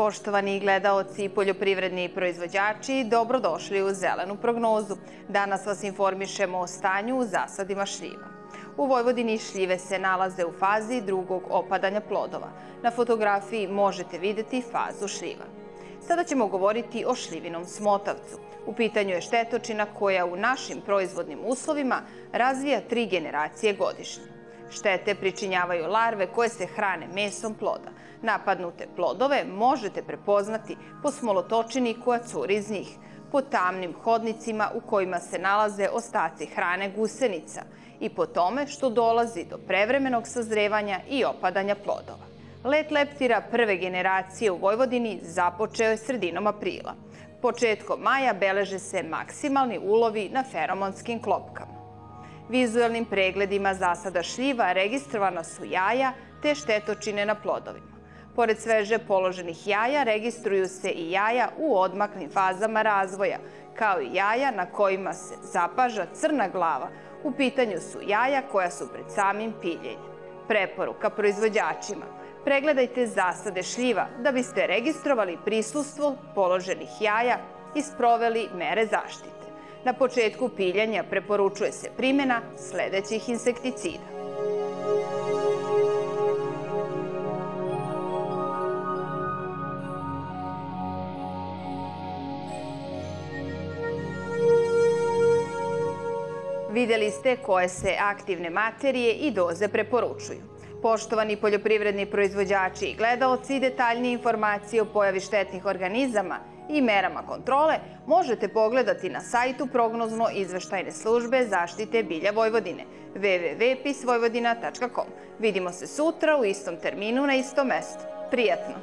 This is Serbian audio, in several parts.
Poštovani gledaoci i poljoprivredni proizvođači, dobrodošli u Zelenu prognozu. Danas vas informišemo o stanju u zasadima šljiva. U Vojvodini šljive se nalaze u fazi drugog opadanja plodova. Na fotografiji možete videti fazu šljiva. Sada ćemo govoriti o šljivinom smotavcu. U pitanju je štetočina koja u našim proizvodnim uslovima razvija 3 generacije godišnje. Štete pričinjavaju larve koje se hrane mesom ploda. Napadnute plodove možete prepoznati po smolotočini koja curi iz njih, po tamnim hodnicima u kojima se nalaze ostaci hrane gusenica i po tome što dolazi do prevremenog sazrevanja i opadanja plodova. Let leptira prve generacije u Vojvodini započeo je sredinom aprila. Početkom maja beleže se maksimalni ulovi na feromonskim klopkama. Vizuelnim pregledima zasada šljiva registrovana su jaja te štetočine na plodovima. Pored sveže položenih jaja registruju se i jaja u odmaklim fazama razvoja, kao i jaja na kojima se zapaža crna glava. U pitanju su jaja koja su pred samim piljenjem. Preporuka proizvođačima: pregledajte zasade šljiva da biste registrovali prisustvo položenih jaja i sproveli mere zaštite. Na početku piljenja preporučuje se primjena sledećih insekticida. Vidjeli ste koje se aktivne materije i doze preporučuju. Poštovani poljoprivredni proizvođači i gledaoci, detaljnije informacije o pojavi štetnih organizama i merama kontrole možete pogledati na sajtu prognozno-izveštajne službe zaštite bilja Vojvodine www.pisvojvodina.com. Vidimo se sutra u istom terminu na istom mestu. Prijatno!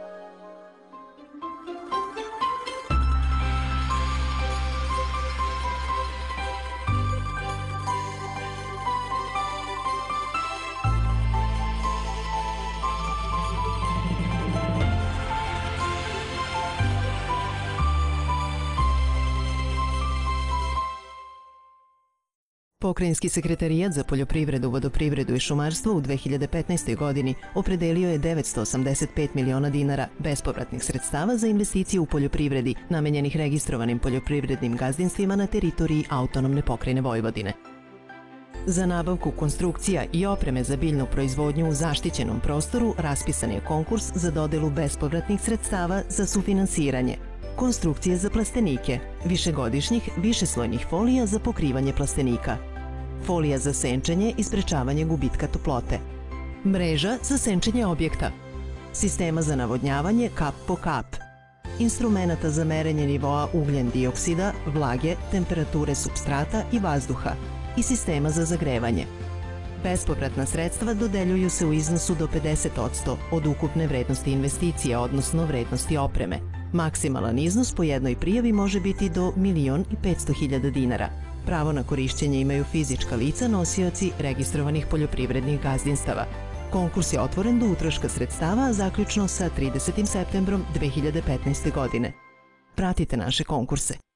Pokrajinski sekretarijat za poljoprivredu, vodoprivredu i šumarstvo u 2015. godini opredelio je 985 miliona dinara bespovratnih sredstava za investicije u poljoprivredi namenjenih registrovanim poljoprivrednim gazdinstvima na teritoriji autonomne pokrajine Vojvodine. Za nabavku konstrukcija i opreme za biljnu proizvodnju u zaštićenom prostoru raspisan je konkurs za dodelu bespovratnih sredstava za sufinansiranje. Konstrukcije za plastenike, višegodišnjih, višeslojnih folija za pokrivanje plastenika, folija za senčenje i sprečavanje gubitka toplote, mreža za senčenje objekta, sistema za navodnjavanje kap po kap, instrumenata za merenje nivoa ugljen dioksida, vlage, temperature supstrata i vazduha i sistema za zagrevanje. Bespovratna sredstva dodeljuju se u iznosu do 50% od ukupne vrednosti investicija, odnosno vrednosti opreme. Maksimalan iznos po jednoj prijavi može biti do 1.500.000 dinara. Pravo na korišćenje imaju fizička lica nosioci registrovanih poljoprivrednih gazdinstava. Konkurs je otvoren do utroška sredstava, zaključno sa 30. septembrom 2015. godine. Pratite naše konkurse.